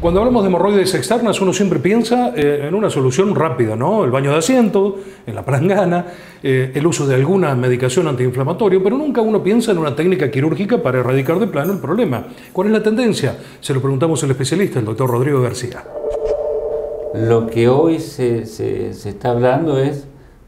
Cuando hablamos de hemorroides externas, uno siempre piensa en una solución rápida, ¿no? El baño de asiento, en la palangana, el uso de alguna medicación antiinflamatoria, pero nunca uno piensa en una técnica quirúrgica para erradicar de plano el problema. ¿Cuál es la tendencia? Se lo preguntamos al especialista, el doctor Rodrigo García. Lo que hoy se está hablando es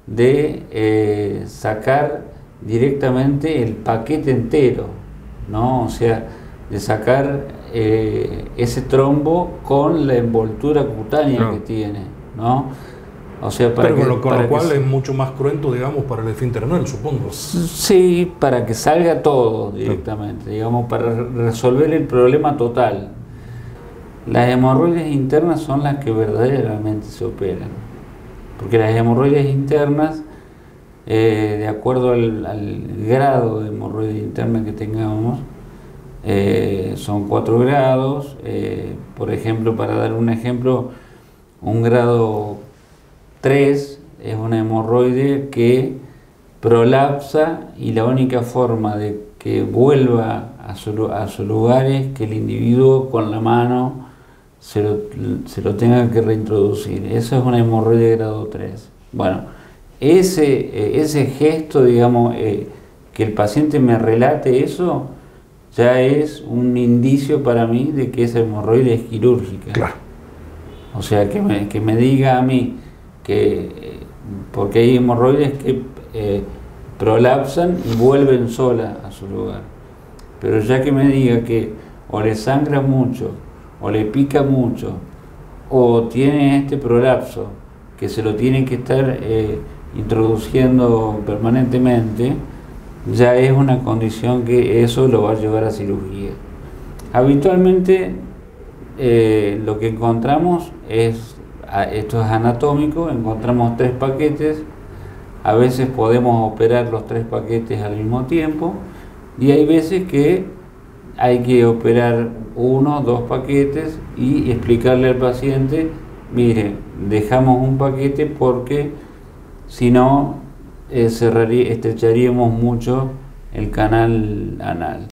de sacar directamente el paquete entero, ¿no? O sea, de sacar ese trombo con la envoltura cutánea que tiene, ¿no? O sea, para pero con lo cual es mucho más cruento, digamos, para el esfínter anal, supongo. Sí, para que salga todo directamente, digamos, para resolver el problema total. Las hemorroides internas son las que verdaderamente se operan, porque las hemorroides internas, de acuerdo al grado de hemorroide interna que tengamos, son 4 grados. Por ejemplo, para dar un ejemplo, un grado 3 es una hemorroide que prolapsa y la única forma de que vuelva a su lugar es que el individuo con la mano se lo tenga que reintroducir. Eso es una hemorroide de grado 3. Bueno, ese gesto, digamos, que el paciente me relate eso, ya es un indicio para mí de que esa hemorroide es quirúrgica. Claro. O sea, que me diga a mí que, porque hay hemorroides que prolapsan y vuelven sola a su lugar, pero ya que me diga que o le sangra mucho, o le pica mucho, o tiene este prolapso, que se lo tiene que estar introduciendo permanentemente, ya es una condición que eso lo va a llevar a cirugía. Habitualmente lo que encontramos esto es anatómico, encontramos 3 paquetes, a veces podemos operar los 3 paquetes al mismo tiempo, y hay veces que hay que operar 1 o 2 paquetes y explicarle al paciente, mire, dejamos un paquete porque si no estrecharíamos mucho el canal anal.